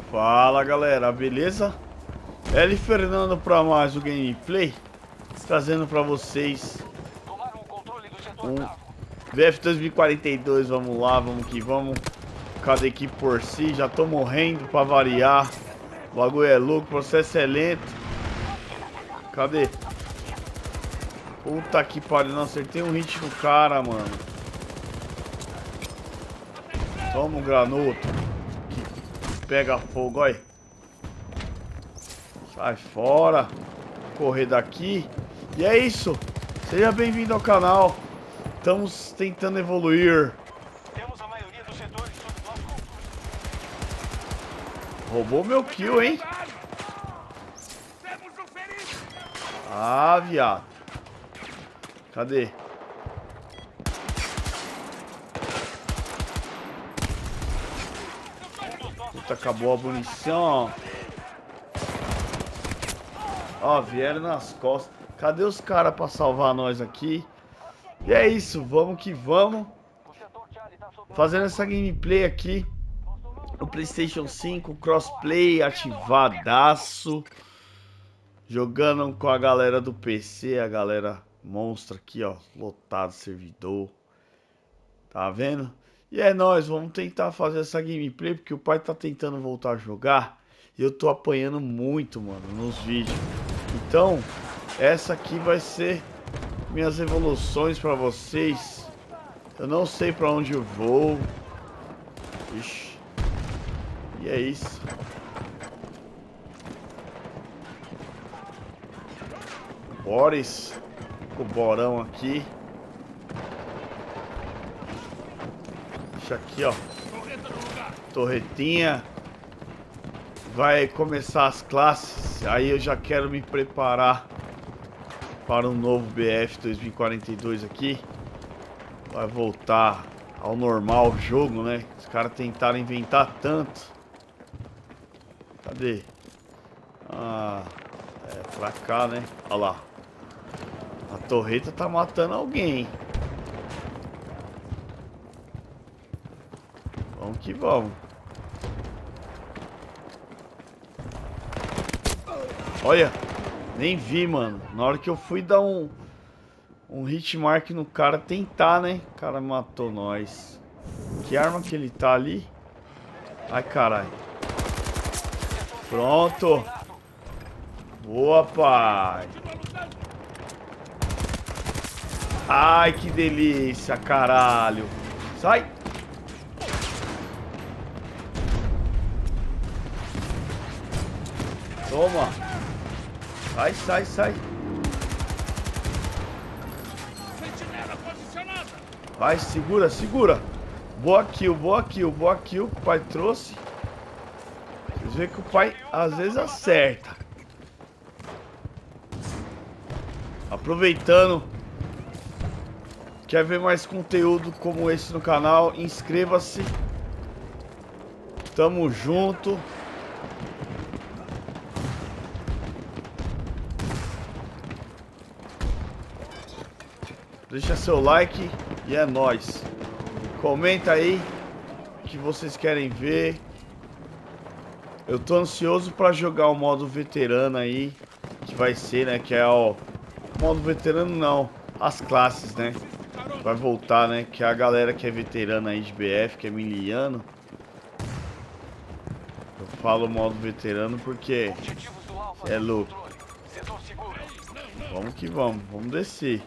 Fala galera, beleza? L Fernando para mais um gameplay, trazendo para vocês um BF 2042. Vamos lá, vamos que vamos. Cada equipe por si, já tô morrendo para variar. O bagulho é louco, o processo é lento. Cadê? Puta que pariu, não acertei um hit no cara, mano. Toma um granuto. Pega fogo, olha. Sai fora. Correr daqui. E é isso. Seja bem-vindo ao canal. Estamos tentando evoluir. Temos a maioria dos setores sob bloco. Roubou meu kill, hein? Ah, viado. Cadê? Puta, acabou a munição. Ó, vieram nas costas. Cadê os caras pra salvar nós aqui? E é isso, vamos que vamos. Fazendo essa gameplay aqui no PlayStation 5, crossplay ativadaço. Jogando com a galera do PC, a galera monstra aqui, ó. Lotado servidor. Tá vendo? E é nóis, vamos tentar fazer essa gameplay, porque o pai tá tentando voltar a jogar. E eu tô apanhando muito, mano, nos vídeos. Então, essa aqui vai ser minhas evoluções pra vocês. Eu não sei pra onde eu vou. Ixi. E é isso. Boris. Com o Borão aqui. Deixa aqui, ó. Torretinha. Vai começar as classes. Aí eu já quero me preparar para um novo BF 2042 aqui. Vai voltar ao normal o jogo, né? Os caras tentaram inventar tanto. Cadê? Ah, é pra cá, né? Olha lá. A torreta tá matando alguém. Vamos que vamos. Olha, nem vi, mano. Na hora que eu fui dar um hit mark no cara, tentar, né? O cara matou nós. Que arma que ele tá ali? Ai, caralho. Pronto. Boa, pai. Ai, que delícia, caralho. Sai. Toma. Sai, sai, sai. Vai, segura, segura. Boa kill, boa kill, boa kill que o pai trouxe. Vocês veem que o pai às vezes acerta. Aproveitando. Quer ver mais conteúdo como esse no canal? Inscreva-se. Tamo junto. Deixa seu like e é nóis. Comenta aí o que vocês querem ver. Eu tô ansioso pra jogar o modo veterano aí, que vai ser, né, que é o modo veterano não, as classes, né? Vai voltar, né, que é a galera que é veterana aí de BF, que é miliano. Eu falo modo veterano porque é louco. Vamos que vamos, vamos descer.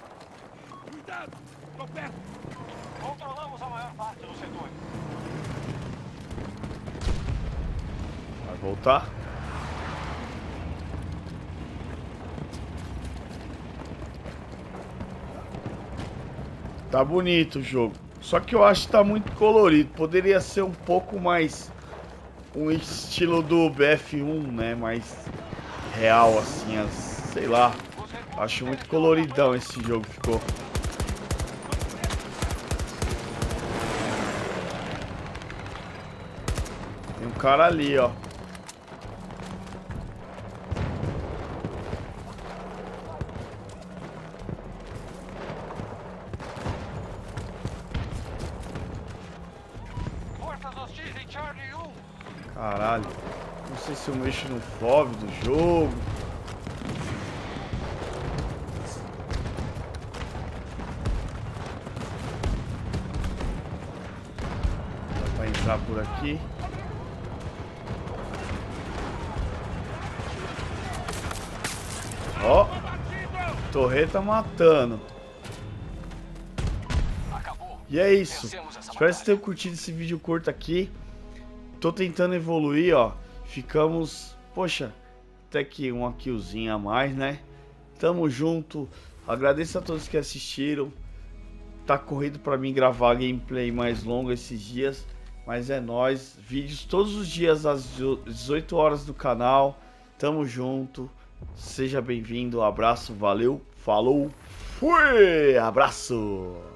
Controlamos a maior parte do setor. Vai voltar? Tá bonito o jogo. Só que eu acho que tá muito colorido. Poderia ser um pouco mais um estilo do BF1, né? Mais real, assim, sei lá. Acho muito coloridão esse jogo ficou. Tem um cara ali, ó. Forças hostis em Charlie 1. Caralho. Não sei se eu mexo no FOV do jogo. Dá pra entrar por aqui. Ó. Torreta matando. E é isso. Espero que vocês tenham curtido esse vídeo curto aqui. Tô tentando evoluir, ó. Ficamos, poxa, até que uma killzinha a mais, né? Tamo junto. Agradeço a todos que assistiram. Tá corrido pra mim gravar gameplay mais longo esses dias. Mas é nóis. Vídeos todos os dias às 18 horas do canal. Tamo junto. Seja bem-vindo. Abraço. Valeu. Falou. Fui. Abraço.